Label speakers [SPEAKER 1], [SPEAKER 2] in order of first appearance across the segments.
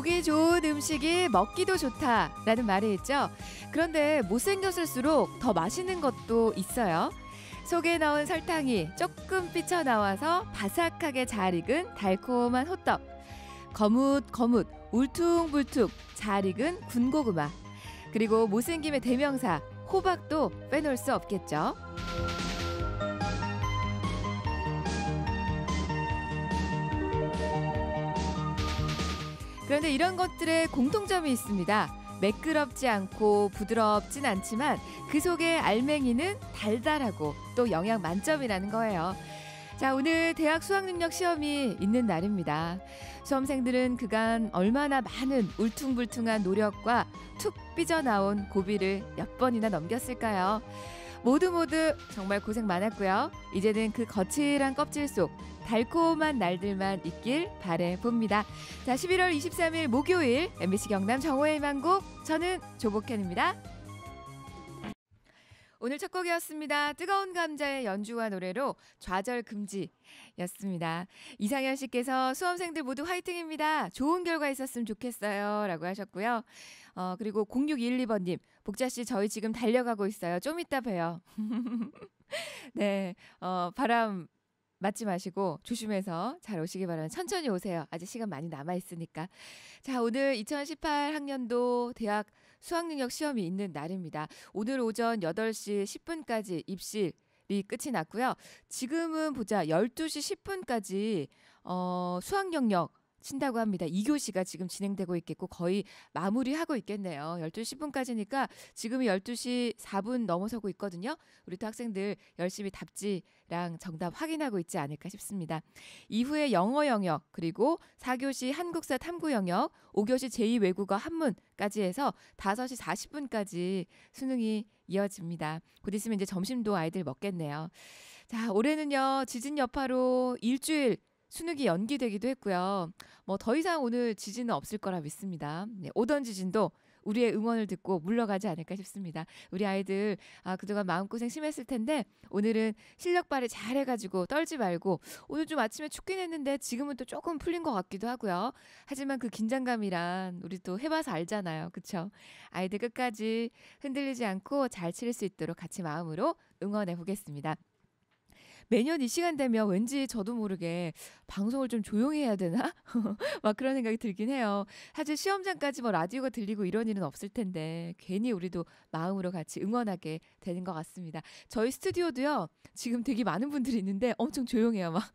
[SPEAKER 1] 보기 좋은 음식이 먹기도 좋다라는 말이 있죠. 그런데 못생겼을수록 더 맛있는 것도 있어요. 속에 넣은 설탕이 조금 삐쳐나와서 바삭하게 잘 익은 달콤한 호떡. 거뭇거뭇 울퉁불퉁 잘 익은 군고구마. 그리고 못생김의 대명사 호박도 빼놓을 수 없겠죠. 그런데 이런 것들의 공통점이 있습니다. 매끄럽지 않고 부드럽진 않지만 그 속의 알맹이는 달달하고 또 영양 만점이라는 거예요. 자, 오늘 대학 수학능력 시험이 있는 날입니다. 수험생들은 그간 얼마나 많은 울퉁불퉁한 노력과 툭 삐져나온 고비를 몇 번이나 넘겼을까요? 모두 정말 고생 많았고요. 이제는 그 거칠한 껍질 속 달콤한 날들만 있길 바라봅니다. 자, 11월 23일 목요일 MBC 경남 정오의 만곡, 저는 조복현입니다. 오늘 첫 곡이었습니다. 뜨거운 감자의 연주와 노래로 좌절 금지였습니다. 이상현 씨께서 수험생들 모두 화이팅입니다. 좋은 결과 있었으면 좋겠어요. 라고 하셨고요. 그리고 0612번님, 복자 씨 저희 지금 달려가고 있어요. 좀 이따 봬요. 네, 바람 맞지 마시고 조심해서 잘 오시기 바랍니다. 천천히 오세요. 아직 시간 많이 남아있으니까. 자, 오늘 2018 학년도 대학 수학능력 시험이 있는 날입니다. 오늘 오전 8시 10분까지 입실이 끝이 났고요. 지금은 보자 12시 10분까지 수학 영역 친다고 합니다. 2교시가 지금 진행되고 있겠고 거의 마무리하고 있겠네요. 12시 10분까지니까 지금이 12시 4분 넘어서고 있거든요. 우리 또 학생들 열심히 답지랑 정답 확인하고 있지 않을까 싶습니다. 이후에 영어 영역, 그리고 4교시 한국사 탐구 영역, 5교시 제2외국어 한문까지 해서 5시 40분까지 수능이 이어집니다. 곧 있으면 이제 점심도 아이들 먹겠네요. 자, 올해는요, 지진 여파로 일주일 수능이 연기되기도 했고요. 뭐 더 이상 오늘 지진은 없을 거라 믿습니다. 네, 오던 지진도 우리의 응원을 듣고 물러가지 않을까 싶습니다. 우리 아이들 그동안 마음고생 심했을 텐데 오늘은 실력 발휘 잘 해가지고 떨지 말고, 오늘 좀 아침에 춥긴 했는데 지금은 또 조금 풀린 것 같기도 하고요. 하지만 그 긴장감이란 우리 또 해봐서 알잖아요. 그렇죠? 아이들 끝까지 흔들리지 않고 잘 치를 수 있도록 같이 마음으로 응원해 보겠습니다. 매년 이 시간 되면 왠지 저도 모르게 방송을 좀 조용히 해야 되나? 막 그런 생각이 들긴 해요. 사실 시험장까지 뭐 라디오가 들리고 이런 일은 없을 텐데 괜히 우리도 마음으로 같이 응원하게 되는 것 같습니다. 저희 스튜디오도요, 지금 되게 많은 분들이 있는데 엄청 조용해요. 막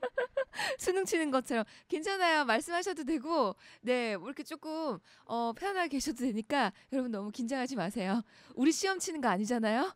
[SPEAKER 1] 수능 치는 것처럼. 괜찮아요. 말씀하셔도 되고, 네, 뭐 이렇게 조금 편하게 계셔도 되니까 여러분 너무 긴장하지 마세요. 우리 시험 치는 거 아니잖아요.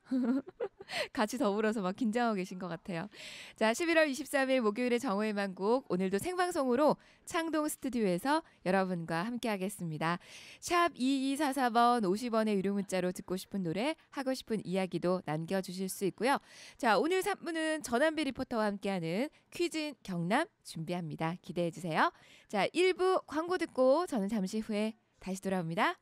[SPEAKER 1] 같이 더불어서 막 긴장하고 계신 것 같아요. 자, 11월 23일 목요일의 정오의 만곡, 오늘도 생방송으로 창동 스튜디오에서 여러분과 함께 하겠습니다. 샵 2244번 50원의 유료 문자로 듣고 싶은 노래, 하고 싶은 이야기도 남겨주실 수 있고요. 자, 오늘 3부는 전한비 리포터와 함께하는 퀴즈인 경남 준비합니다. 기대해 주세요. 자, 1부 광고 듣고 저는 잠시 후에 다시 돌아옵니다.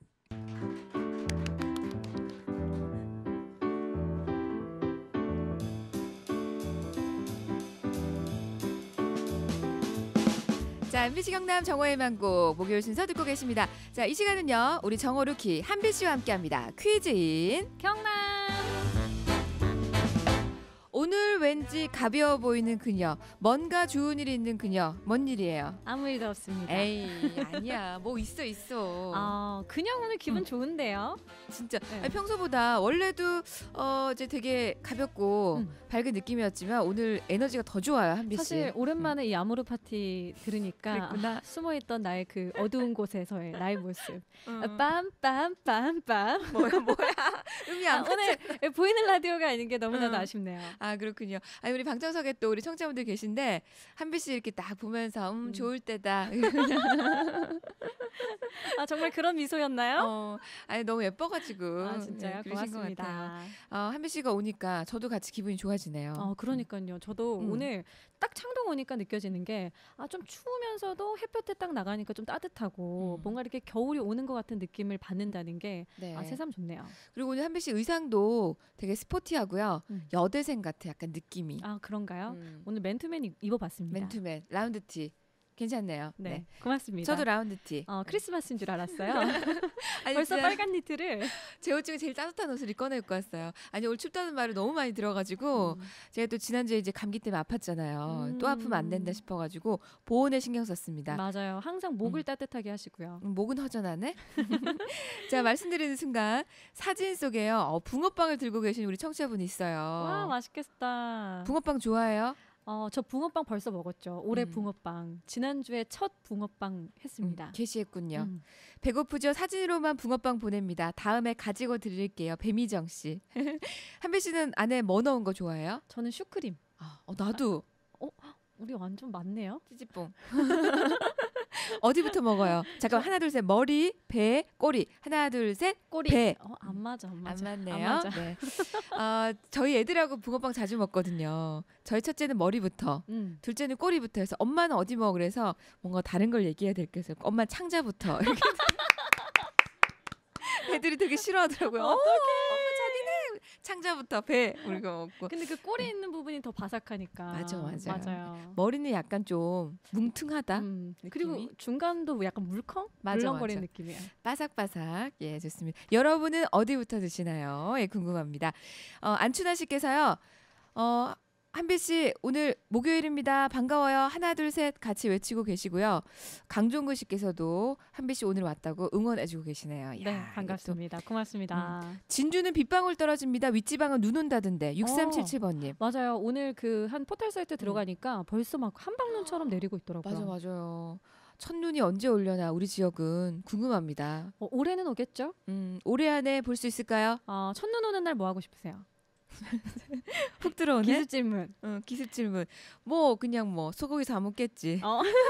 [SPEAKER 1] 자, MBC 경남 정오의 만곡 목요일 순서 듣고 계십니다. 자, 이 시간은요, 우리 정오 루키 한비 씨와 함께합니다. 퀴즈인
[SPEAKER 2] 경남.
[SPEAKER 1] 오늘 왠지 가벼워 보이는 그녀, 뭔가 좋은 일이 있는 그녀, 뭔 일이에요?
[SPEAKER 2] 아무 일도 없습니다.
[SPEAKER 1] 에이, 아니야. 뭐 있어.
[SPEAKER 2] 그냥 오늘 기분 좋은데요?
[SPEAKER 1] 진짜.
[SPEAKER 2] 네.
[SPEAKER 1] 아니, 평소보다 원래도 이제 되게 가볍고 밝은 느낌이었지만 오늘 에너지가 더 좋아요, 한비 씨.
[SPEAKER 2] 사실 오랜만에 이 아모르 파티 들으니까
[SPEAKER 1] 그랬구나.
[SPEAKER 2] 숨어있던 나의 그 어두운 곳에서의 나의 모습. 빰빰빰빰.
[SPEAKER 1] 뭐야? 음이 안 맞지?
[SPEAKER 2] 오늘 보이는 라디오가 아닌 게 너무나도 아쉽네요.
[SPEAKER 1] 아, 그렇군요. 아니, 우리 방청석에 또 우리 청취자분들 계신데 한비 씨 이렇게 딱 보면서 좋을 때다.
[SPEAKER 2] 정말 그런 미소였나요?
[SPEAKER 1] 아니, 너무 예뻐가지고.
[SPEAKER 2] 아, 진짜요?
[SPEAKER 1] 그러신
[SPEAKER 2] 고맙습니다.
[SPEAKER 1] 것 같아요. 한비 씨가 오니까 저도 같이 기분이 좋아지네요.
[SPEAKER 2] 그러니까요. 저도 오늘 딱 창동 오니까 느껴지는 게 좀 추우면서도 햇볕에 딱 나가니까 좀 따뜻하고 뭔가 이렇게 겨울이 오는 것 같은 느낌을 받는다는 게
[SPEAKER 1] 네.
[SPEAKER 2] 새삼 좋네요.
[SPEAKER 1] 그리고 오늘 한비 씨 의상도 되게 스포티하고요. 여대생 같아, 약간 느낌이.
[SPEAKER 2] 그런가요? 오늘 맨투맨 입어봤습니다.
[SPEAKER 1] 맨투맨, 라운드티. 괜찮네요.
[SPEAKER 2] 네,
[SPEAKER 1] 네.
[SPEAKER 2] 고맙습니다.
[SPEAKER 1] 저도 라운드티.
[SPEAKER 2] 크리스마스인 줄 알았어요.
[SPEAKER 1] 아니,
[SPEAKER 2] 벌써
[SPEAKER 1] 진짜
[SPEAKER 2] 빨간 니트를.
[SPEAKER 1] 제 옷 중에 제일 따뜻한 옷을 꺼내 입고 왔어요. 아니 오늘 춥다는 말을 너무 많이 들어가지고 제가 또 지난주에 이제 감기 때문에 아팠잖아요. 또 아프면 안 된다 싶어가지고 보온에 신경 썼습니다.
[SPEAKER 2] 맞아요. 항상 목을 따뜻하게 하시고요.
[SPEAKER 1] 목은 허전하네. 자, 말씀드리는 순간 사진 속에요. 붕어빵을 들고 계신 우리 청취자분이 있어요.
[SPEAKER 2] 와, 맛있겠다.
[SPEAKER 1] 붕어빵 좋아해요?
[SPEAKER 2] 저 붕어빵 벌써 먹었죠. 올해
[SPEAKER 1] 음.
[SPEAKER 2] 붕어빵. 지난주에 첫 붕어빵 했습니다.
[SPEAKER 1] 게시했군요. 배고프죠? 사진으로만 붕어빵 보냅니다. 다음에 가지고 드릴게요. 배미정 씨. 한배 씨는 안에 뭐 넣은 거 좋아해요?
[SPEAKER 2] 저는 슈크림.
[SPEAKER 1] 나도.
[SPEAKER 2] 우리 완전 맞네요.
[SPEAKER 1] 찌찌뽕. 어디부터 먹어요? 잠깐 하나 둘 셋 머리, 배, 꼬리. 하나 둘 셋
[SPEAKER 2] 꼬리.
[SPEAKER 1] 배.
[SPEAKER 2] 안 맞아.
[SPEAKER 1] 안 맞네요.
[SPEAKER 2] 안 맞아.
[SPEAKER 1] 네. 저희 애들하고 붕어빵 자주 먹거든요. 저희 첫째는 머리부터, 둘째는 꼬리부터 해서 엄마는 어디 먹어 그래서 뭔가 다른 걸 얘기해야 될 게 있어요. 엄마 창자부터. 이렇게. 애들이 되게 싫어하더라고요. 엄마 자기네 창자부터 배 우리가 먹고.
[SPEAKER 2] 근데 그 꼬리 있는 부분이 더 바삭하니까.
[SPEAKER 1] 맞아요. 머리는 약간 좀 뭉퉁하다.
[SPEAKER 2] 그리고
[SPEAKER 1] 느낌이?
[SPEAKER 2] 중간도 약간 물렁거리는 느낌이에요.
[SPEAKER 1] 바삭바삭. 예, 좋습니다. 여러분은 어디부터 드시나요? 예, 궁금합니다. 안춘아 씨께서요. 한비 씨 오늘 목요일입니다. 반가워요. 하나 둘 셋 같이 외치고 계시고요. 강종근 씨께서도 한비 씨 오늘 왔다고 응원해주고 계시네요.
[SPEAKER 2] 네,
[SPEAKER 1] 야,
[SPEAKER 2] 반갑습니다. 고맙습니다.
[SPEAKER 1] 진주는 빗방울 떨어집니다. 윗지방은 눈 온다던데. 6377번님.
[SPEAKER 2] 맞아요. 오늘 그 한 포털 사이트 들어가니까 벌써 막 한방눈처럼 내리고 있더라고요.
[SPEAKER 1] 맞아요. 첫눈이 언제 오려나 우리 지역은 궁금합니다.
[SPEAKER 2] 올해는 오겠죠?
[SPEAKER 1] 올해 안에 볼 수 있을까요?
[SPEAKER 2] 첫눈 오는 날 뭐 하고 싶으세요?
[SPEAKER 1] 훅 들어오네.
[SPEAKER 2] 기습 질문.
[SPEAKER 1] 기습 질문. 뭐 그냥 뭐 소고기 사 먹겠지.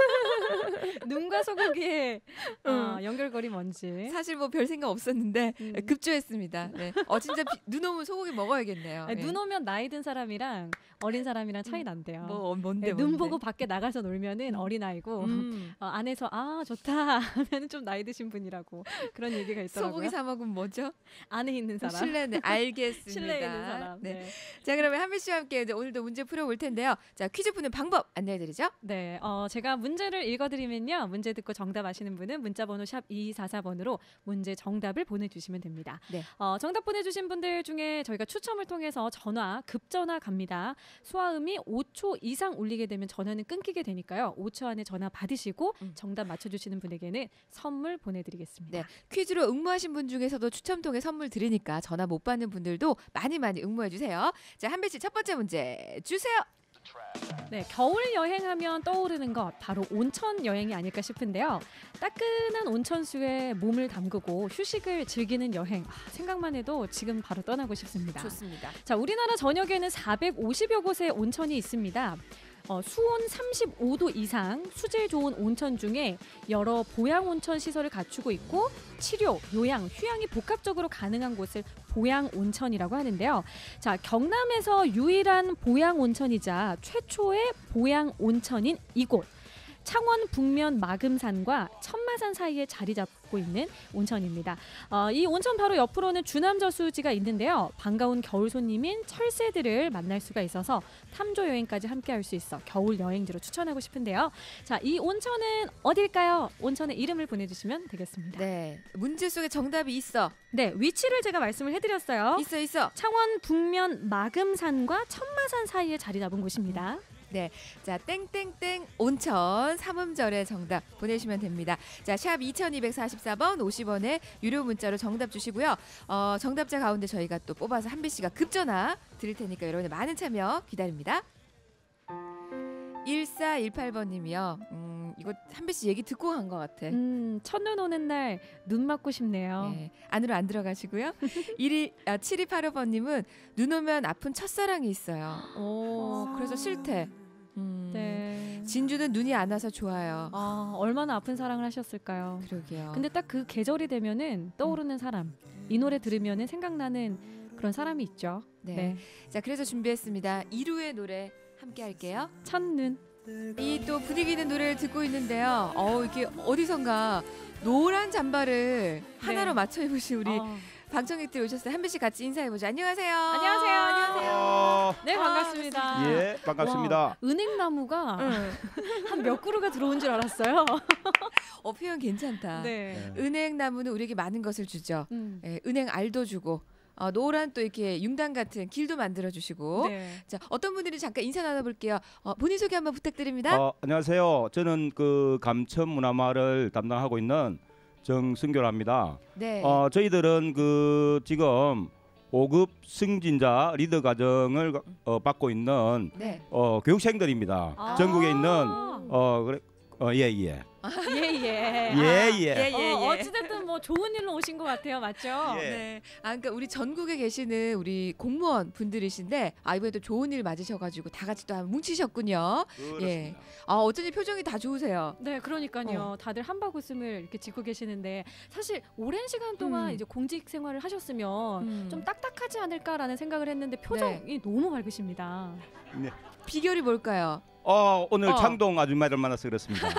[SPEAKER 2] 눈과 소고기의 연결고리 뭔지.
[SPEAKER 1] 사실 뭐 별 생각 없었는데 급조했습니다. 네. 진짜 눈 오면 소고기 먹어야겠네요.
[SPEAKER 2] 아니, 눈 오면 나이 든 사람이랑 어린 사람이랑 차이 난대요.
[SPEAKER 1] 뭔데?
[SPEAKER 2] 눈 보고 밖에 나가서 놀면은 어린 아이고 안에서 좋다 하면은 좀 나이 드신 분이라고 그런 얘기가 있더라고요.
[SPEAKER 1] 소고기 사 먹으면 뭐죠?
[SPEAKER 2] 안에 있는 사람.
[SPEAKER 1] 실내네. 알겠습니다.
[SPEAKER 2] 실내에 있는 사람.
[SPEAKER 1] 네. 자, 그러면 한비 씨와 함께 이제 오늘도 문제 풀어볼 텐데요. 자, 퀴즈 푸는 방법 안내해드리죠.
[SPEAKER 2] 네, 제가 문제를 읽어드리면요. 문제 듣고 정답 아시는 분은 문자번호 샵 2244번으로 문제 정답을 보내주시면 됩니다.
[SPEAKER 1] 네.
[SPEAKER 2] 정답 보내주신 분들 중에 저희가 추첨을 통해서 급전화 갑니다. 소화음이 5초 이상 울리게 되면 전화는 끊기게 되니까요. 5초 안에 전화 받으시고 정답 맞춰주시는 분에게는 선물 보내드리겠습니다.
[SPEAKER 1] 네, 퀴즈로 응모하신 분 중에서도 추첨 통해 선물 드리니까 전화 못 받는 분들도 많이 응모해 주세요. 자, 한비 씨 첫 번째 문제 주세요.
[SPEAKER 2] 네, 겨울 여행하면 떠오르는 것 바로 온천 여행이 아닐까 싶은데요. 따끈한 온천수에 몸을 담그고 휴식을 즐기는 여행. 생각만 해도 지금 바로 떠나고 싶습니다.
[SPEAKER 1] 좋습니다.
[SPEAKER 2] 자, 우리나라 전역에는 450여 곳의 온천이 있습니다. 수온 35도 이상 수질 좋은 온천 중에 여러 보양 온천 시설을 갖추고 있고 치료, 요양, 휴양이 복합적으로 가능한 곳을 보양 온천이라고 하는데요. 자, 경남에서 유일한 보양 온천이자 최초의 보양 온천인 이곳. 창원 북면 마금산과 천마산 사이에 자리 잡고 있는 온천입니다. 이 온천 바로 옆으로는 주남저수지가 있는데요. 반가운 겨울 손님인 철새들을 만날 수가 있어서 탐조 여행까지 함께 할 수 있어 겨울 여행지로 추천하고 싶은데요. 자, 이 온천은 어딜까요? 온천의 이름을 보내주시면 되겠습니다.
[SPEAKER 1] 네, 문제 속에 정답이 있어.
[SPEAKER 2] 네, 위치를 제가 말씀을 해드렸어요.
[SPEAKER 1] 있어.
[SPEAKER 2] 창원 북면 마금산과 천마산 사이에 자리 잡은 곳입니다.
[SPEAKER 1] 네, 자, 땡땡땡 온천 삼음절의 정답 보내시면 됩니다. 자, 샵 2244번 50원에 유료 문자로 정답 주시고요. 정답자 가운데 저희가 또 뽑아서 한비 씨가 급전화 드릴 테니까 여러분의 많은 참여 기다립니다. 1418번님이요. 이거 한비 씨 얘기 듣고 간 것 같아.
[SPEAKER 2] 첫눈 오는 날 눈 맞고 싶네요.
[SPEAKER 1] 네, 안으로 안 들어가시고요. 7285번님은 눈 오면 아픈 첫사랑이 있어요. 그래서 싫대.
[SPEAKER 2] 네.
[SPEAKER 1] 진주는 눈이 안 와서 좋아요.
[SPEAKER 2] 얼마나 아픈 사랑을 하셨을까요?
[SPEAKER 1] 그러게요.
[SPEAKER 2] 근데 딱 그 계절이 되면은 떠오르는 사람, 이 노래 들으면은 생각나는 그런 사람이 있죠.
[SPEAKER 1] 네. 자, 그래서 준비했습니다. 이루의 노래 함께 할게요.
[SPEAKER 2] 첫눈.
[SPEAKER 1] 이 또 분위기 있는 노래를 듣고 있는데요. 이렇게 어디선가 노란 잠바를 하나로 맞춰 입으신 우리 방청객들 오셨어요. 한 분씩 같이 인사해보죠. 안녕하세요.
[SPEAKER 2] 안녕하세요.
[SPEAKER 1] 안녕하세요.
[SPEAKER 2] 네, 반갑습니다.
[SPEAKER 3] 예, 반갑습니다.
[SPEAKER 2] 와, 은행나무가 한 몇 그루가 들어온 줄 알았어요.
[SPEAKER 1] 표현 괜찮다.
[SPEAKER 2] 네.
[SPEAKER 1] 은행나무는 우리에게 많은 것을 주죠.
[SPEAKER 2] 음.
[SPEAKER 1] 예, 은행 알도 주고 노란 또 이렇게 융단 같은 길도 만들어 주시고.
[SPEAKER 2] 네.
[SPEAKER 1] 자, 어떤 분들이 잠깐 인사 나눠볼게요. 본인 소개 한번 부탁드립니다.
[SPEAKER 3] 안녕하세요. 저는 그 감천 문화마을을 담당하고 있는 정승교랍니다.
[SPEAKER 1] 네.
[SPEAKER 3] 저희들은 그 지금 5급 승진자 리더 과정을 받고 있는
[SPEAKER 1] 네.
[SPEAKER 3] 교육생들입니다.
[SPEAKER 2] 아.
[SPEAKER 3] 전국에 있는 그래 예.
[SPEAKER 2] 예.
[SPEAKER 3] 예.
[SPEAKER 2] 어찌됐든 뭐 좋은 일로 오신 것 같아요, 맞죠?
[SPEAKER 3] 예.
[SPEAKER 1] 네. 그러니까 우리 전국에 계시는 우리 공무원 분들이신데 이번에도 좋은 일 맞으셔가지고 다 같이 또 한번 뭉치셨군요. 예. 어쩐지 표정이 다 좋으세요.
[SPEAKER 2] 네, 그러니까요. 다들 한박 웃음을 이렇게 짓고 계시는데 사실 오랜 시간 동안 이제 공직 생활을 하셨으면 좀 딱딱하지 않을까라는 생각을 했는데 표정이 너무 밝으십니다.
[SPEAKER 3] 네.
[SPEAKER 1] 비결이 뭘까요?
[SPEAKER 3] 오늘 창동 아줌마를 만나서 그렇습니다.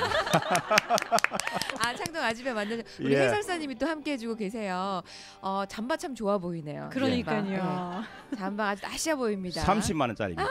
[SPEAKER 1] 창동 아줌마 만나서 우리
[SPEAKER 3] 예.
[SPEAKER 1] 해설사님이 또 함께 해주고 계세요. 잠바 참 좋아 보이네요.
[SPEAKER 2] 그러니까요.
[SPEAKER 1] 잠바 아주 아시아 보입니다.
[SPEAKER 3] 30만 원짜리입니다.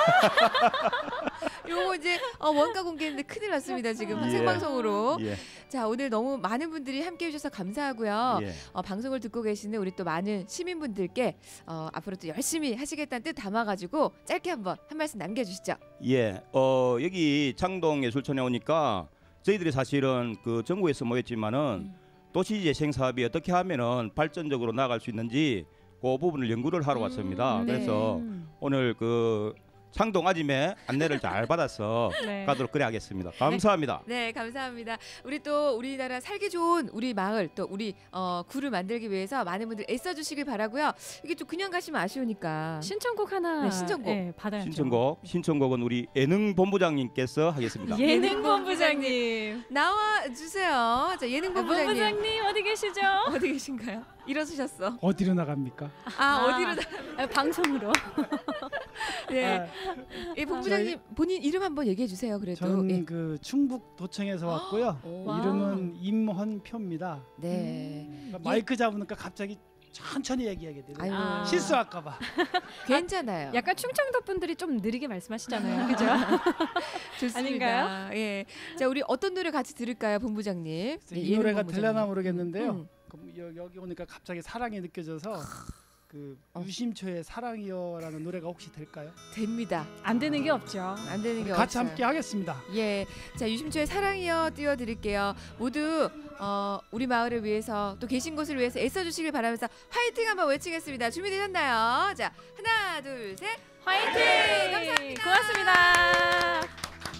[SPEAKER 1] 요거 이제 원가 공개했는데 큰일 났습니다. 지금
[SPEAKER 3] 예.
[SPEAKER 1] 생방송으로.
[SPEAKER 3] 예.
[SPEAKER 1] 자, 오늘 너무 많은 분들이 함께 해주셔서 감사하고요.
[SPEAKER 3] 예.
[SPEAKER 1] 방송을 듣고 계시는 우리 또 많은 시민분들께 앞으로 또 열심히 하시겠다는 뜻 담아가지고 짧게 한번 한 말씀 남겨주시죠.
[SPEAKER 3] 예. 여기 창동 예술촌에 오니까 저희들이 사실은 그 전국에서 모였지만은 도시재생 사업이 어떻게 하면은 발전적으로 나아갈 수 있는지 그 부분을 연구를 하러 왔습니다.
[SPEAKER 1] 네.
[SPEAKER 3] 그래서 오늘 그 창동 아짐의 안내를 잘 받아서
[SPEAKER 2] 네.
[SPEAKER 3] 가도록 그래 하겠습니다. 감사합니다.
[SPEAKER 1] 네, 감사합니다. 우리 또 우리나라 살기 좋은 우리 마을 또 우리 구를 만들기 위해서 많은 분들 애써주시길 바라고요. 이게 좀 그냥 가시면 아쉬우니까.
[SPEAKER 2] 신청곡 하나
[SPEAKER 1] 네, 신청곡.
[SPEAKER 2] 받아야죠.
[SPEAKER 3] 신청곡은 우리 예능 본부장님께서 하겠습니다.
[SPEAKER 2] 예능 본부장님.
[SPEAKER 1] 나와 주세요. 자, 예능 본부장님.
[SPEAKER 2] 본부장님 어디 계시죠?
[SPEAKER 1] 어디 계신가요? 일어서셨어.
[SPEAKER 4] 어디로 나갑니까?
[SPEAKER 1] 어디로
[SPEAKER 2] 방송으로.
[SPEAKER 1] 네. 예, 본부장님 본인 이름 한번 얘기해 주세요. 그래도.
[SPEAKER 4] 저는
[SPEAKER 1] 예.
[SPEAKER 4] 그 충북 도청에서 왔고요.
[SPEAKER 1] 와.
[SPEAKER 4] 이름은 임헌표입니다.
[SPEAKER 1] 네.
[SPEAKER 4] 그러니까 마이크 잡으니까 갑자기 천천히 얘기하게 되네요.
[SPEAKER 1] 아유.
[SPEAKER 2] 아.
[SPEAKER 4] 실수할까봐.
[SPEAKER 1] 괜찮아요.
[SPEAKER 2] 약간 충청도 분들이 좀 느리게 말씀하시잖아요. 그죠?
[SPEAKER 1] 좋습니다.
[SPEAKER 2] 아닌가요?
[SPEAKER 1] 예. 자, 우리 어떤 노래 같이 들을까요, 본부장님? 예,
[SPEAKER 4] 이
[SPEAKER 1] 예능
[SPEAKER 4] 노래가
[SPEAKER 1] 본부장님.
[SPEAKER 4] 들려나 모르겠는데요.
[SPEAKER 1] 음.
[SPEAKER 4] 여기 오니까 갑자기 사랑이 느껴져서 그
[SPEAKER 1] 어.
[SPEAKER 4] 유심초의 사랑이여라는 노래가 혹시 될까요?
[SPEAKER 1] 됩니다.
[SPEAKER 2] 안 되는 게 없죠.
[SPEAKER 1] 안 되는 게
[SPEAKER 4] 같이
[SPEAKER 1] 없어요.
[SPEAKER 4] 함께 하겠습니다.
[SPEAKER 1] 예, 자 유심초의 사랑이여 띄워드릴게요. 모두 우리 마을을 위해서 또 계신 곳을 위해서 애써주시길 바라면서 화이팅 한번 외치겠습니다. 준비되셨나요? 자 하나 둘 셋
[SPEAKER 2] 화이팅!
[SPEAKER 1] 감사합니다.
[SPEAKER 2] 고맙습니다.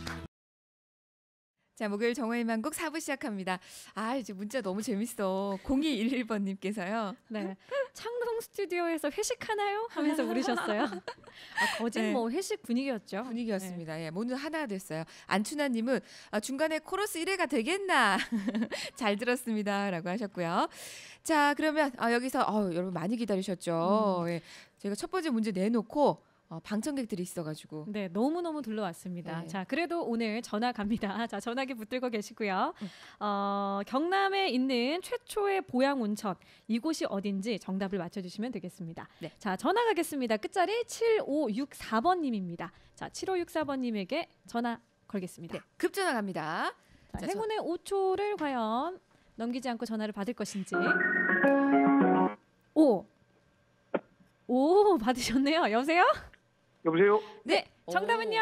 [SPEAKER 1] 자 목요일 정호의 만곡 4부 시작합니다. 이제 문자 너무 재밌어. 0211번님께서요.
[SPEAKER 2] 네, 창동 스튜디오에서 회식하나요? 하면서 물으셨어요. 거짓
[SPEAKER 1] 네.
[SPEAKER 2] 뭐 회식 분위기였죠.
[SPEAKER 1] 분위기였습니다. 예, 모두 하나 됐어요. 안춘하님은 중간에 코러스 1회가 되겠나 잘 들었습니다라고 하셨고요. 자 그러면 여기서 여러분 많이 기다리셨죠. 예, 저희가 첫 번째 문제 내놓고 방청객들이 있어가지고
[SPEAKER 2] 네, 너무너무 둘러왔습니다.
[SPEAKER 1] 네.
[SPEAKER 2] 자, 그래도 오늘 전화 갑니다. 자, 전화기 붙들고 계시고요. 경남에 있는 최초의 보양 온천 이곳이 어딘지 정답을 맞춰주시면 되겠습니다.
[SPEAKER 1] 네.
[SPEAKER 2] 자, 전화 가겠습니다. 끝자리 7564번님입니다. 자, 7564번님에게 전화 걸겠습니다.
[SPEAKER 1] 네, 급전화 갑니다.
[SPEAKER 2] 자,
[SPEAKER 1] 자,
[SPEAKER 2] 행운의 5초를 과연 넘기지 않고 전화를 받을 것인지. 오, 받으셨네요. 여보세요?
[SPEAKER 5] 여보세요?
[SPEAKER 1] 네,
[SPEAKER 2] 정답은요?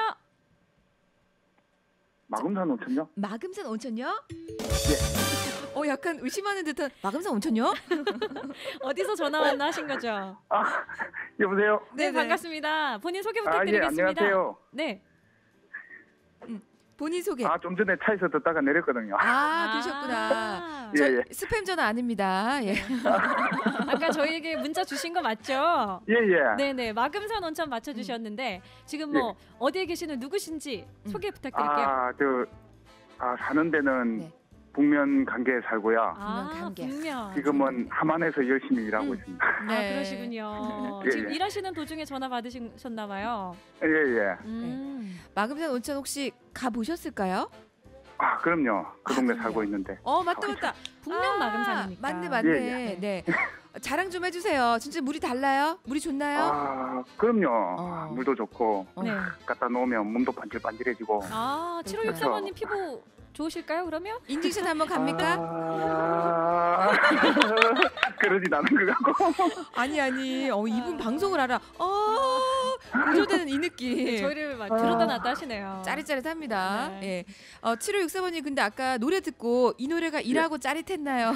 [SPEAKER 5] 마금산 온천요?
[SPEAKER 1] 마금산 온천요?
[SPEAKER 5] 네.
[SPEAKER 1] 약간 의심하는 듯한 마금산 온천요?
[SPEAKER 2] 어디서 전화 왔나 하신 거죠?
[SPEAKER 5] 여보세요?
[SPEAKER 2] 네,
[SPEAKER 1] 네네.
[SPEAKER 2] 반갑습니다. 본인 소개
[SPEAKER 5] 예,
[SPEAKER 2] 부탁드리겠습니다.
[SPEAKER 5] 안녕하세요.
[SPEAKER 2] 네.
[SPEAKER 1] 본인 소개.
[SPEAKER 5] 좀 전에 차에서 듣다가 내렸거든요.
[SPEAKER 1] 그러셨구나.
[SPEAKER 5] 예,
[SPEAKER 1] 저
[SPEAKER 5] 예.
[SPEAKER 1] 스팸 전화 아닙니다. 예.
[SPEAKER 2] 아까 저희에게 문자 주신 거 맞죠?
[SPEAKER 5] 예, 예.
[SPEAKER 2] 네네, 마금산 온천 맞춰주셨는데 지금 뭐 어디에 계시는 누구신지 소개 부탁드릴게요.
[SPEAKER 5] 사는 데는
[SPEAKER 1] 네.
[SPEAKER 5] 북면 간계에 살고요.
[SPEAKER 1] 감개.
[SPEAKER 2] 북면.
[SPEAKER 5] 지금은 함안에서 열심히 일하고 있습니다.
[SPEAKER 2] 그러시군요.
[SPEAKER 5] 예,
[SPEAKER 2] 지금
[SPEAKER 5] 예.
[SPEAKER 2] 일하시는 도중에 전화 받으셨나 봐요.
[SPEAKER 5] 예, 예.
[SPEAKER 1] 마금산 온천 혹시 가 보셨을까요?
[SPEAKER 5] 그럼요. 그 동네
[SPEAKER 1] 그럼요.
[SPEAKER 5] 살고 있는데.
[SPEAKER 1] 맞다.
[SPEAKER 2] 북면 마금산이니까.
[SPEAKER 1] 맞네.
[SPEAKER 5] 예, 예.
[SPEAKER 1] 네. 자랑 좀 해주세요. 진짜 물이 달라요? 물이 좋나요?
[SPEAKER 5] 아, 그럼요. 물도 좋고
[SPEAKER 2] 네.
[SPEAKER 5] 갖다 놓으면 몸도 반질반질해지고.
[SPEAKER 2] 아,
[SPEAKER 1] 그렇군요.
[SPEAKER 2] 7564번님 피부 좋으실까요, 그러면?
[SPEAKER 1] 인증샷 한번 갑니까?
[SPEAKER 5] 아, 그러진 않은 것 같고.
[SPEAKER 1] 아니 이분 방송을 알아. 고조되는 이 느낌.
[SPEAKER 2] 저희를 막 들었다 놨다 하시네요.
[SPEAKER 1] 짜릿짜릿합니다.
[SPEAKER 2] 네.
[SPEAKER 1] 예. 7564번님 근데 아까 노래 듣고 이 노래가 일하고 짜릿했나요?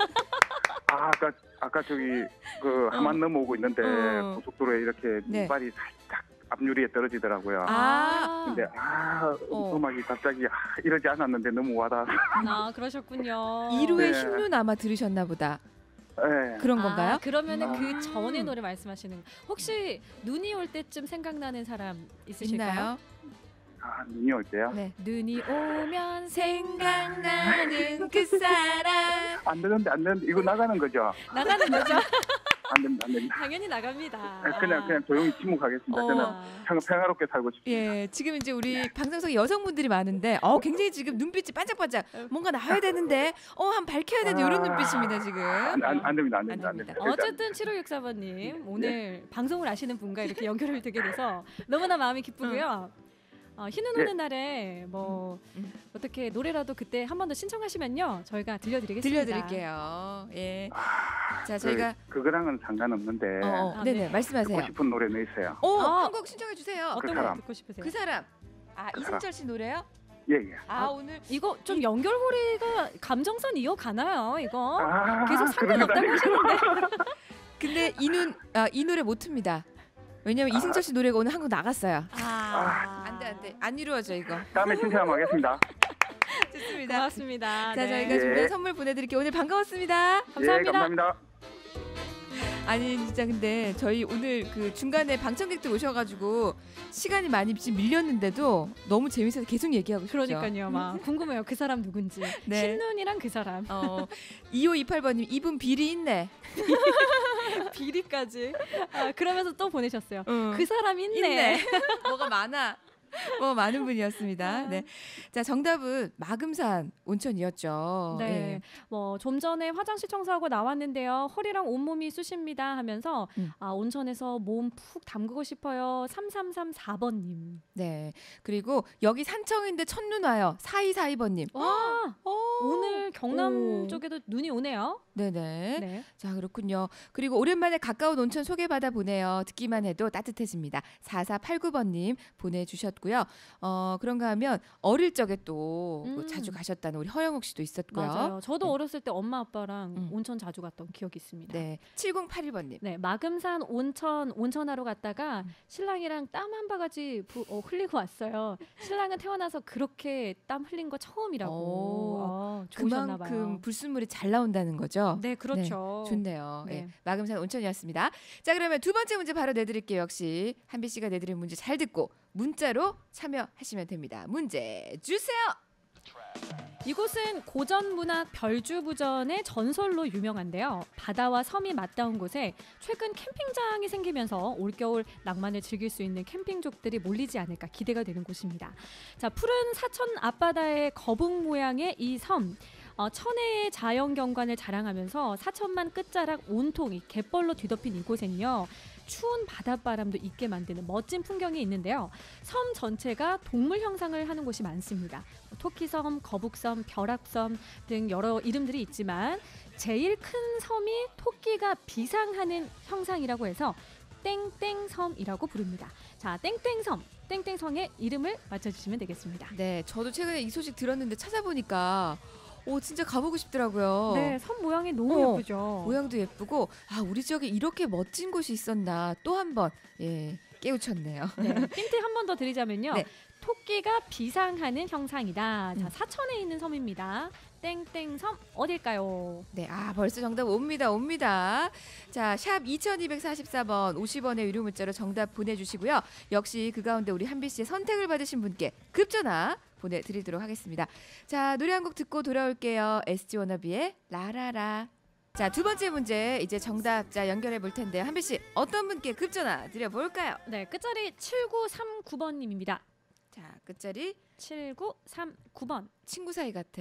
[SPEAKER 5] 아까 저기 그 하만 넘어오고 있는데 고속도로에 이렇게
[SPEAKER 1] 네.
[SPEAKER 5] 눈발이 살짝 앞유리에 떨어지더라고요. 근데 음악이 갑자기 이러지 않았는데 너무 와닿아서.
[SPEAKER 2] 아, 그러셨군요.
[SPEAKER 1] 2루의
[SPEAKER 5] 네.
[SPEAKER 1] 흰눈 아마 들으셨나 보다.
[SPEAKER 5] 네.
[SPEAKER 1] 그런 건가요?
[SPEAKER 2] 그러면은 그 전의 노래 말씀하시는 거. 혹시 눈이 올 때쯤 생각나는 사람 있으실까요?
[SPEAKER 1] 있나요?
[SPEAKER 5] 눈이 올 때요?
[SPEAKER 1] 네.
[SPEAKER 2] 눈이 오면
[SPEAKER 1] 생각나는 그 사람.
[SPEAKER 5] 안 되는데 이거 나가는 거죠?
[SPEAKER 2] 나가는 거죠?
[SPEAKER 5] 안 됩니다.
[SPEAKER 2] 당연히 나갑니다.
[SPEAKER 5] 그냥 조용히 침묵하겠습니다. 저는 평화롭게 살고 싶습니다.
[SPEAKER 1] 예, 지금 이제 우리 방송석에 여성분들이 많은데 굉장히 지금 눈빛이 반짝반짝 뭔가 나와야 되는데 한번 밝혀야 되는 이런 눈빛입니다 지금.
[SPEAKER 5] 안 됩니다.
[SPEAKER 2] 어쨌든 7564번님 오늘 방송을 아시는 분과 이렇게 연결을 되게 돼서 너무나 마음이 기쁘고요. 흰눈 오는 날에 뭐 어떻게 노래라도 그때 한 번 더 신청하시면요 저희가 들려드리겠습니다.
[SPEAKER 1] 들려드릴게요. 예. 자 저희가
[SPEAKER 5] 그거랑은 상관없는데
[SPEAKER 1] 네네
[SPEAKER 2] 네.
[SPEAKER 1] 말씀하세요.
[SPEAKER 5] 듣고 싶은 노래는 있어요.
[SPEAKER 1] 한 곡 신청해 주세요.
[SPEAKER 2] 어떤
[SPEAKER 5] 그
[SPEAKER 2] 거
[SPEAKER 5] 사람.
[SPEAKER 2] 듣고 싶으세요?
[SPEAKER 1] 그 사람. 이승철 씨 노래요?
[SPEAKER 5] 예.
[SPEAKER 1] 오늘
[SPEAKER 2] 이거 좀 연결고리가 감정선 이어가나요? 이거 계속
[SPEAKER 5] 그럽니다.
[SPEAKER 2] 상관없다고 하시는데.
[SPEAKER 1] 근데 이 노래 못 틉니다. 왜냐면 이승철 씨 노래가 오늘 한국 나갔어요. 안돼 안 이루어져 이거.
[SPEAKER 5] 다음에 신청 한번 하겠습니다.
[SPEAKER 1] 좋습니다.
[SPEAKER 2] 고맙습니다.
[SPEAKER 1] 자
[SPEAKER 2] 네.
[SPEAKER 1] 저희가 준비한 선물 보내드릴게요. 오늘 반가웠습니다.
[SPEAKER 2] 감사합니다.
[SPEAKER 5] 예, 감사합니다.
[SPEAKER 1] 아니 진짜 근데 저희 오늘 그 중간에 방청객들 오셔가지고 시간이 많이 지금 밀렸는데도 너무 재밌어서 계속 얘기하고 싶죠.
[SPEAKER 2] 그러니까요. 막 궁금해요. 그 사람 누군지.
[SPEAKER 1] 네.
[SPEAKER 2] 흰눈이랑 그 사람.
[SPEAKER 1] 2528번님 이분 비리 있네.
[SPEAKER 2] 비리까지. 그러면서 또 보내셨어요.
[SPEAKER 1] 그
[SPEAKER 2] 그 사람 있네.
[SPEAKER 1] 뭐가 많아. 많은 분이었습니다. 네. 자, 정답은 마금산 온천이었죠.
[SPEAKER 2] 네.
[SPEAKER 1] 예.
[SPEAKER 2] 뭐 좀 전에 화장실 청소하고 나왔는데요. 허리랑 온몸이 쑤십니다 하면서 온천에서 몸 푹 담그고 싶어요. 3334번님.
[SPEAKER 1] 네. 그리고 여기 산청인데 첫눈 와요. 4242번님.
[SPEAKER 2] 와, 오늘 경남
[SPEAKER 1] 오.
[SPEAKER 2] 쪽에도 눈이 오네요.
[SPEAKER 1] 네네.
[SPEAKER 2] 네.
[SPEAKER 1] 자, 그렇군요. 그리고 오랜만에 가까운 온천 소개받아 보네요. 듣기만 해도 따뜻해집니다. 4489번님 보내주셨고요. 그런가 하면 어릴 적에 또 자주 가셨다는 우리 허영욱 씨도 있었고요.
[SPEAKER 2] 맞아요. 저도
[SPEAKER 1] 네.
[SPEAKER 2] 어렸을 때 엄마 아빠랑 온천 자주 갔던 기억이 있습니다.
[SPEAKER 1] 네. 7081번님.
[SPEAKER 2] 네, 마금산 온천하러 갔다가 신랑이랑 땀 한 바가지 흘리고 왔어요. 신랑은 태어나서 그렇게 땀 흘린 거 처음이라고. 좋으셨나 봐요.
[SPEAKER 1] 그만큼 불순물이 잘 나온다는 거죠.
[SPEAKER 2] 네, 그렇죠.
[SPEAKER 1] 좋네요.
[SPEAKER 2] 네.
[SPEAKER 1] 네. 마금산 온천이었습니다. 자, 그러면 두 번째 문제 바로 내드릴게요. 역시 한비 씨가 내드린 문제 잘 듣고 문자로 참여하시면 됩니다. 문제 주세요.
[SPEAKER 2] 이곳은 고전문학 별주부전의 전설로 유명한데요. 바다와 섬이 맞닿은 곳에 최근 캠핑장이 생기면서 올겨울 낭만을 즐길 수 있는 캠핑족들이 몰리지 않을까 기대가 되는 곳입니다. 자, 푸른 사천 앞바다의 거북 모양의 이 섬. 천혜의 자연 경관을 자랑하면서 사천만 끝자락 온통 이 갯벌로 뒤덮인 이곳엔요. 추운 바닷바람도 있게 만드는 멋진 풍경이 있는데요. 섬 전체가 동물 형상을 하는 곳이 많습니다. 토끼섬, 거북섬, 벼락섬 등 여러 이름들이 있지만 제일 큰 섬이 토끼가 비상하는 형상이라고 해서 땡땡섬이라고 부릅니다. 자, 땡땡섬의 이름을 맞춰주시면 되겠습니다.
[SPEAKER 1] 네, 저도 최근에 이 소식 들었는데 찾아보니까 진짜 가보고 싶더라고요.
[SPEAKER 2] 네, 섬 모양이 너무 예쁘죠.
[SPEAKER 1] 모양도 예쁘고 우리 지역에 이렇게 멋진 곳이 있었나 또 한 번 깨우쳤네요.
[SPEAKER 2] 네, 힌트 한 번 더 드리자면요.
[SPEAKER 1] 네.
[SPEAKER 2] 토끼가 비상하는 형상이다. 자, 사천에 있는 섬입니다. 땡땡섬 어딜까요?
[SPEAKER 1] 네, 벌써 정답 옵니다. 자, 샵 2244번 50원의 유료 문자로 정답 보내주시고요. 역시 그 가운데 우리 한비 씨의 선택을 받으신 분께 급전화 보내드리도록 하겠습니다. 자, 노래 한 곡 듣고 돌아올게요. SG 워너비의 라라라. 자, 두 번째 문제 이제 정답자 연결해 볼 텐데요. 한비 씨 어떤 분께 급전화 드려볼까요?
[SPEAKER 2] 네, 끝자리 7939번님입니다.
[SPEAKER 1] 자, 끝자리
[SPEAKER 2] 7939번.
[SPEAKER 1] 친구 사이 같아.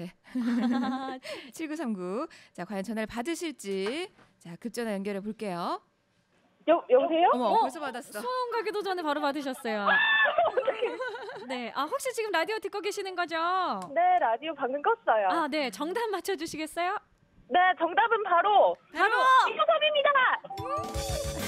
[SPEAKER 1] 7939. 자, 과연 전화를 받으실지. 자, 급전화 연결해 볼게요.
[SPEAKER 6] 여보세요?
[SPEAKER 1] 어머, 벌써 받았어.
[SPEAKER 2] 수원 가기도 전에 바로 받으셨어요. 네, 혹시 지금 라디오 듣고 계시는 거죠?
[SPEAKER 6] 네, 라디오 방금 껐어요.
[SPEAKER 2] 네, 정답 맞춰주시겠어요?
[SPEAKER 6] 네, 정답은 바로 비토섬입니다.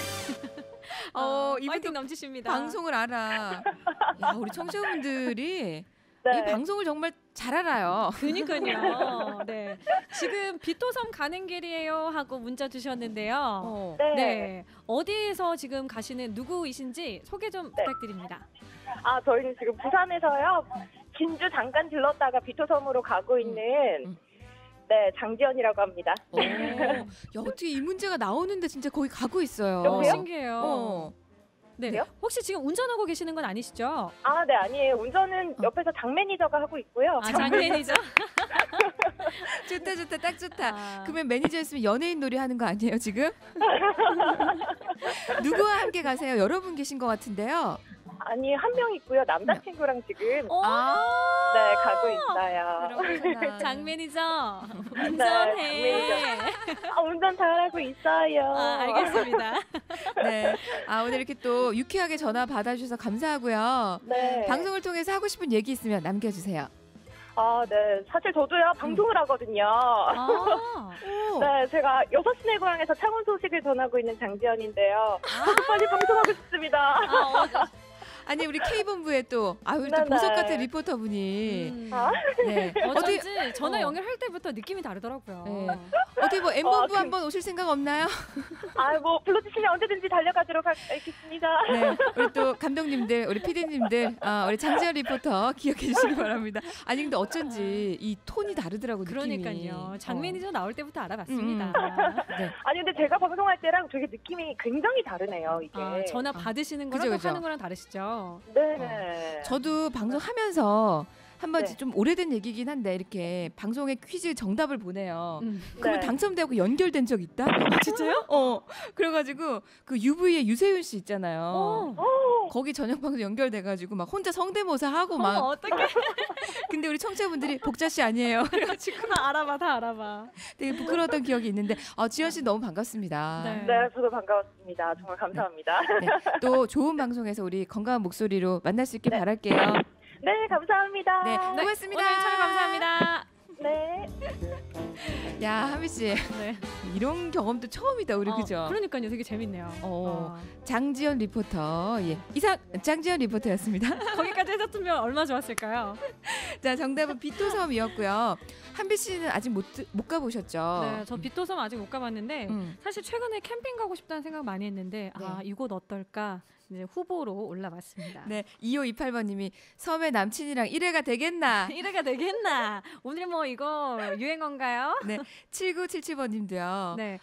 [SPEAKER 1] 이분도
[SPEAKER 2] 파이팅 넘치십니다.
[SPEAKER 1] 방송을 알아. 야, 우리 청취자분들이
[SPEAKER 6] 네.
[SPEAKER 1] 이 방송을 정말 잘 알아요.
[SPEAKER 2] 그니까요. 네, 지금 비토섬 가는 길이에요 하고 문자 주셨는데요.
[SPEAKER 6] 네.
[SPEAKER 2] 네, 어디에서 지금 가시는 누구이신지 소개 좀 부탁드립니다.
[SPEAKER 6] 저희는 지금 부산에서요. 진주 잠깐 들렀다가 비토섬으로 가고 있는 네, 장지연이라고 합니다.
[SPEAKER 1] 야, 어떻게 이 문제가 나오는데 진짜 거기 가고 있어요.
[SPEAKER 6] 여보세요?
[SPEAKER 2] 신기해요. 네,
[SPEAKER 6] 그래요?
[SPEAKER 2] 혹시 지금 운전하고 계시는 건 아니시죠?
[SPEAKER 6] 네, 아니에요. 운전은 옆에서 장 매니저가 하고 있고요.
[SPEAKER 2] 장 매니저.
[SPEAKER 1] 좋다, 딱 좋다. 그러면 매니저였으면 연예인 놀이 하는 거 아니에요, 지금? 누구와 함께 가세요? 여러분 계신 것 같은데요.
[SPEAKER 6] 아니, 한 명 있고요. 남자친구랑 지금 네, 가고 있어요.
[SPEAKER 1] 그렇구나.
[SPEAKER 2] 장 매니저
[SPEAKER 6] 네,
[SPEAKER 2] 운전해.
[SPEAKER 6] 운전 잘하고 있어요.
[SPEAKER 2] 알겠습니다.
[SPEAKER 1] 네. 오늘 이렇게 또 유쾌하게 전화 받아주셔서 감사하고요.
[SPEAKER 6] 네.
[SPEAKER 1] 방송을 통해서 하고 싶은 얘기 있으면 남겨주세요.
[SPEAKER 6] 네. 사실 저도요, 방송을 하거든요.
[SPEAKER 1] 오.
[SPEAKER 6] 네, 제가 6시내 고향에서 창원 소식을 전하고 있는 장지연인데요. 빨리 방송하고 싶습니다.
[SPEAKER 1] 아니, 우리 K본부에 또, 우리 또
[SPEAKER 6] 네네.
[SPEAKER 1] 보석 같은 리포터분이. 네.
[SPEAKER 2] 어쩐지 전화 연결할 때부터 느낌이 다르더라고요.
[SPEAKER 1] 네. 어디 뭐 M본부 한번 오실 생각 없나요?
[SPEAKER 6] 불러주시면 언제든지 달려가도록 하겠습니다.
[SPEAKER 1] 네. 우리 또 감독님들, 우리 PD님들, 우리 장지연 리포터 기억해 주시기 바랍니다. 아니, 근데 어쩐지 이 톤이 다르더라고, 느낌이.
[SPEAKER 2] 그러니까요. 장 매니저 나올 때부터 알아봤습니다.
[SPEAKER 1] 네.
[SPEAKER 6] 아니, 근데 제가 방송할 때랑 되게 느낌이 굉장히 다르네요, 이게.
[SPEAKER 2] 전화 받으시는 거랑
[SPEAKER 1] 그죠.
[SPEAKER 2] 또 하는 거랑 다르시죠?
[SPEAKER 6] 네.
[SPEAKER 1] 저도 방송하면서 한번
[SPEAKER 6] 네.
[SPEAKER 1] 좀 오래된 얘기긴 한데 이렇게 방송에 퀴즈 정답을 보내요. 그러면
[SPEAKER 6] 네.
[SPEAKER 1] 당첨되고 연결된 적 있다?
[SPEAKER 2] 진짜요?
[SPEAKER 1] 그래가지고 그 UV의 유세윤 씨 있잖아요.
[SPEAKER 6] 오,
[SPEAKER 1] 거기 저녁 방송 연결돼가지고 막 혼자 성대모사 하고 막.
[SPEAKER 2] 어떡해.
[SPEAKER 1] 근데 우리 청취자분들이 복자 씨 아니에요. 그래가지고
[SPEAKER 2] 다 알아봐.
[SPEAKER 1] 되게 부끄러웠던 기억이 있는데 지연 씨 너무 반갑습니다.
[SPEAKER 2] 네.
[SPEAKER 6] 네, 저도 반가웠습니다. 정말 감사합니다.
[SPEAKER 1] 네, 또 좋은 방송에서 우리 건강한 목소리로 만날 수 있길 바랄게요.
[SPEAKER 6] 네, 감사합니다.
[SPEAKER 1] 네, 고맙습니다.
[SPEAKER 2] 오늘 참여 감사합니다.
[SPEAKER 6] 네.
[SPEAKER 1] 야, 하미 씨.
[SPEAKER 2] 네.
[SPEAKER 1] 이런 경험도 처음이다, 우리 그죠?
[SPEAKER 2] 그러니까요. 되게 재밌네요.
[SPEAKER 1] 장지연 리포터. 이상 장지연 리포터였습니다.
[SPEAKER 2] 거기까지 해줬으면 얼마나 좋았을까요?
[SPEAKER 1] 자, 정답은 비토섬이었고요. 한비 씨는 아직 못 가보셨죠?
[SPEAKER 2] 네, 저 비토섬 아직 못 가봤는데 사실 최근에 캠핑 가고 싶다는 생각 많이 했는데
[SPEAKER 1] 네.
[SPEAKER 2] 이곳 어떨까 이제 후보로 올라왔습니다.
[SPEAKER 1] 네, 2528번님이 섬에 남친이랑 1회가 되겠나?
[SPEAKER 2] 1회가 되겠나? 오늘 뭐 이거 유행어인가요?
[SPEAKER 1] 네, 7977번님도요.
[SPEAKER 2] 네.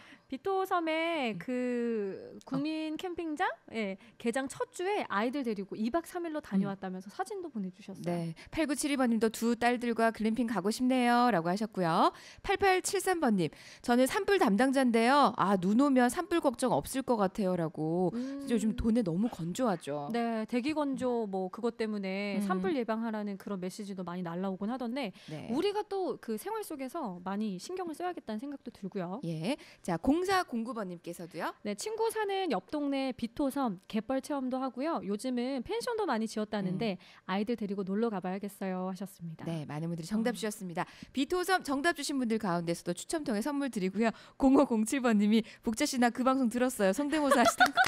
[SPEAKER 2] 비토섬의 그 국민 캠핑장 개장 첫 주에 아이들 데리고 2박 3일로 다녀왔다면서 사진도 보내주셨어요.
[SPEAKER 1] 네, 8972번님도 두 딸들과 글램핑 가고 싶네요 라고 하셨고요. 8873번님, 저는 산불 담당자인데요. 눈 오면 산불 걱정 없을 것 같아요 라고. 요즘 도내 너무 건조하죠.
[SPEAKER 2] 네, 대기 건조 뭐 그것 때문에 산불 예방하라는 그런 메시지도 많이 날라오곤 하던데
[SPEAKER 1] 네.
[SPEAKER 2] 우리가 또 그 생활 속에서 많이 신경을 써야겠다는 생각도 들고요.
[SPEAKER 1] 예, 자 0409번님께서도요.
[SPEAKER 2] 네, 친구 사는 옆 동네 비토섬 갯벌 체험도 하고요. 요즘은 펜션도 많이 지었다는데 아이들 데리고 놀러 가봐야겠어요 하셨습니다.
[SPEAKER 1] 네, 많은 분들이 정답 주셨습니다. 비토섬 정답 주신 분들 가운데서도 추첨 통해 선물 드리고요. 0507번님이 복자 씨 나 그 방송 들었어요. 성대모사 하시던 거.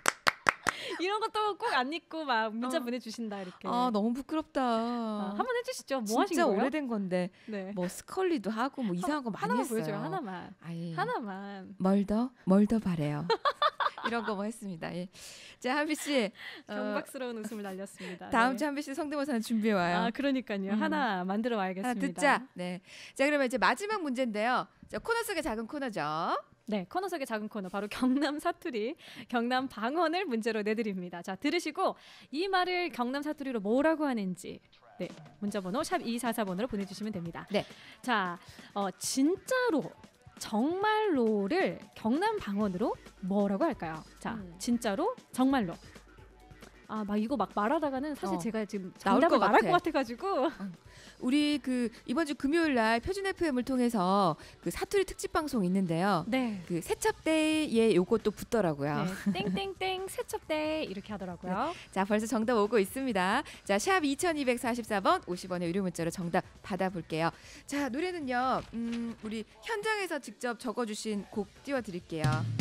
[SPEAKER 2] 이런 것도 꼭 안 읽고 막 문자 보내주신다 이렇게.
[SPEAKER 1] 너무 부끄럽다.
[SPEAKER 2] 한번 해주시죠. 뭐 하신
[SPEAKER 1] 진짜
[SPEAKER 2] 거예요?
[SPEAKER 1] 오래된 건데
[SPEAKER 2] 네.
[SPEAKER 1] 뭐 스컬리도 하고 뭐 이상한 거 많이
[SPEAKER 2] 하나만
[SPEAKER 1] 했어요.
[SPEAKER 2] 보여줘요. 하나만. 하나만.
[SPEAKER 1] 뭘 더 바래요. 이런 거 뭐 했습니다. 예. 자, 한비 씨.
[SPEAKER 2] 경박스러운 웃음을 날렸습니다.
[SPEAKER 1] 다음
[SPEAKER 2] 네.
[SPEAKER 1] 주 한비 씨 성대모사는 준비해 와요.
[SPEAKER 2] 그러니까요. 하나 만들어 와야겠습니다.
[SPEAKER 1] 하나 듣자. 네. 자, 그러면 이제 마지막 문제인데요. 자, 코너 속의 작은 코너죠.
[SPEAKER 2] 네, 코너 속의 작은 코너 바로 경남 사투리, 경남 방언을 문제로 내드립니다. 자, 들으시고 이 말을 경남 사투리로 뭐라고 하는지 네, 문자번호 샵 244번으로 보내주시면 됩니다.
[SPEAKER 1] 네.
[SPEAKER 2] 자, 진짜로, 정말로를 경남 방언으로 뭐라고 할까요? 자, 진짜로, 정말로. 막 이거 막 말하다가는 사실
[SPEAKER 1] 어.
[SPEAKER 2] 제가 지금
[SPEAKER 1] 나올
[SPEAKER 2] 정답을
[SPEAKER 1] 것
[SPEAKER 2] 말할
[SPEAKER 1] 같아.
[SPEAKER 2] 것 같아가지고.
[SPEAKER 1] 우리 그 이번 주 금요일 날 표준 FM을 통해서 그 사투리 특집 방송 있는데요.
[SPEAKER 2] 네.
[SPEAKER 1] 그 세첩데이에 요것도 붙더라고요.
[SPEAKER 2] 네. 땡땡땡 세첩데이 이렇게 하더라고요.
[SPEAKER 1] 자, 벌써 정답 오고 있습니다. 자, 샵 2244번 50원의 유료 문자로 정답 받아볼게요. 자, 노래는요. 우리 현장에서 직접 적어주신 곡 띄워드릴게요.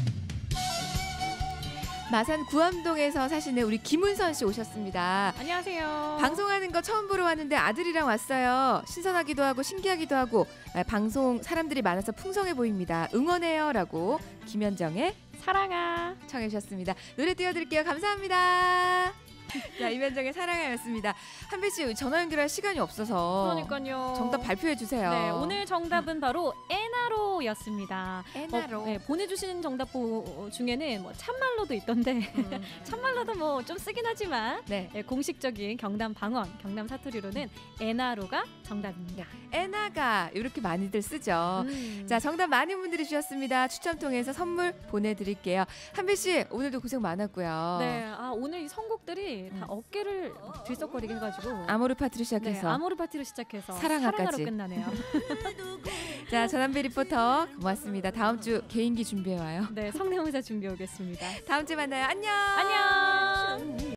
[SPEAKER 1] 마산 구암동에서 사시는 우리 김은선 씨 오셨습니다.
[SPEAKER 2] 안녕하세요.
[SPEAKER 1] 방송하는 거 처음 보러 왔는데 아들이랑 왔어요. 신선하기도 하고 신기하기도 하고 방송 사람들이 많아서 풍성해 보입니다. 응원해요라고 김현정의
[SPEAKER 2] 사랑아.
[SPEAKER 1] 청해 주셨습니다. 노래 띄워드릴게요. 감사합니다. 자, 임현정의 사랑하였습니다. 한배 씨 전화 연결할 시간이 없어서
[SPEAKER 2] 그러니까요.
[SPEAKER 1] 정답 발표해 주세요.
[SPEAKER 2] 네, 오늘 정답은 바로 에나로였습니다.
[SPEAKER 1] 에나로.
[SPEAKER 2] 네, 보내주시는 정답 중에는 뭐 참말로도 있던데 참말로도 뭐 좀 쓰긴 하지만
[SPEAKER 1] 네.
[SPEAKER 2] 네, 공식적인 경남 방언, 경남 사투리로는 에나로가 정답입니다.
[SPEAKER 1] 에나가 이렇게 많이들 쓰죠. 자, 정답 많은 분들이 주셨습니다. 추첨 통해서 선물 보내드릴게요. 한배 씨 오늘도 고생 많았고요.
[SPEAKER 2] 네, 오늘 이 선곡들이 다 어깨를 들썩거리게 해가지고
[SPEAKER 1] 아모르 파트로
[SPEAKER 2] 네,
[SPEAKER 1] 시작해서
[SPEAKER 2] 아모르 파티로 시작해서
[SPEAKER 1] 사랑아까지.
[SPEAKER 2] 사랑아로 끝나네요.
[SPEAKER 1] 자, 전한배 리포터 고맙습니다. 다음 주 개인기 준비해 와요.
[SPEAKER 2] 네, 성대모사 준비해 오겠습니다.
[SPEAKER 1] 다음 주에 만나요. 안녕.
[SPEAKER 2] 안녕.